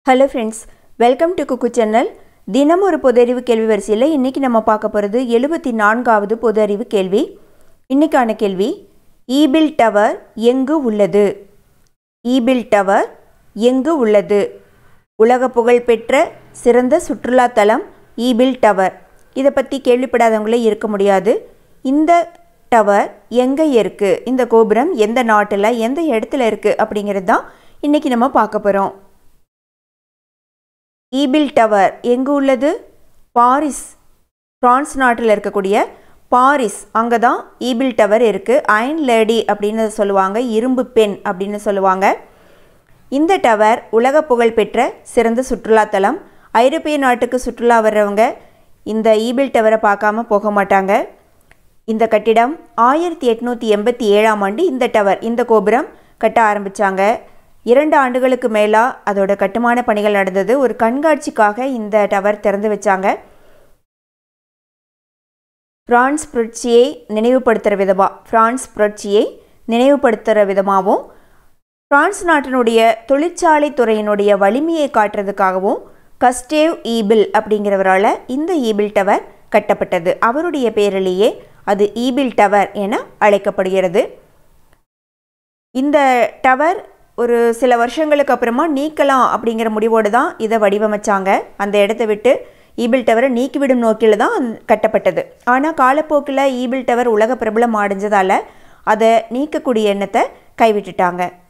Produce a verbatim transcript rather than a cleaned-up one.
Hello friends, welcome to Kuku channel. தினம் ஒரு பொது அறிவு கேள்வி வரிசையில் இன்னைக்கு நம்ம பார்க்க போகிறது எழுபத்தி நான்காவது பொது அறிவு கேள்வி. இன்னைக்கான கேள்வி, ஈபில் டவர் எங்கு உள்ளது? ஈபில் டவர் எங்கு உள்ளது? உலக புகழ் பெற்ற சிறந்த சுற்றுலா தலம் ஈபில் டவர். இதை பற்றி கேள்விப்படாதவங்களே இருக்க முடியாது. இந்த டவர் எங்கே இருக்குது, இந்த கோபுரம் எந்த நாட்டில் எந்த இடத்துல இருக்குது அப்படிங்கிறது தான் இன்றைக்கி நம்ம பார்க்க போகிறோம். ஈபில் டவர் எங்கு உள்ளது? பாரிஸ், பிரான்ஸ் நாட்டில் இருக்கக்கூடிய பாரிஸ், அங்கே தான் ஈபில் டவர் இருக்குது. அயன் லேடி அப்படின்னு சொல்லுவாங்க, இரும்பு பெண் அப்படின்னு சொல்லுவாங்க. இந்த டவர் உலக புகழ் பெற்ற சிறந்த சுற்றுலாத்தலம். ஐரோப்பிய நாட்டுக்கு சுற்றுலா வர்றவங்க இந்த ஈபில் டவரை பார்க்காம போக மாட்டாங்க. இந்த கட்டிடம் ஆயிரத்தி எட்நூற்றி எண்பத்தி ஏழாம் ஆண்டு இந்த டவர் இந்த கோபுரம் கட்ட ஆரம்பித்தாங்க. இரண்டு ஆண்டுகளுக்கு மேலாக அதோட கட்டுமான பணிகள் நடந்தது. ஒரு கண்காட்சிக்காக இந்த டவர் திறந்து வச்சாங்க. பிரான்ஸ் புரட்சியை நினைவுபடுத்துகிற விதமாக பிரான்ஸ் புரட்சியை நினைவுபடுத்துகிற விதமாகவும் பிரான்ஸ் நாட்டினுடைய தொழிற்சாலை துறையினுடைய வலிமையை காட்டுறதுக்காகவும் கஸ்டேவ் ஈபில் அப்படிங்கிறவரால் இந்த ஈபில் டவர் கட்டப்பட்டது. அவருடைய பேரிலேயே அது ஈபில் டவர் என அழைக்கப்படுகிறது. இந்த டவர் ஒரு சில வருஷங்களுக்கு அப்புறமா நீக்கலாம் அப்படிங்கிற முடிவோடு தான் இதை வடிவமைச்சாங்க. அந்த இடத்த விட்டு ஈபில் டவரை நீக்கிவிடும் நோக்கில் தான் கட்டப்பட்டது. ஆனால் காலப்போக்கில் ஈபில் டவர் உலக பிரபலம் அடைஞ்சதால் அதை நீக்கக்கூடிய எண்ணத்தை கைவிட்டுட்டாங்க.